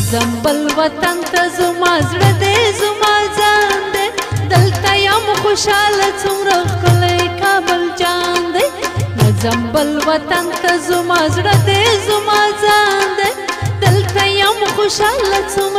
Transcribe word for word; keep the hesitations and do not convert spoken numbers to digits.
زمبل وطن ته زما زړه دی زما ځان دی دلته یم خوشحاله څومره ښکلی کابل جان دی زمبل وطن ته زما زړه دی زما ځان دی دلته یم خوشحاله څومره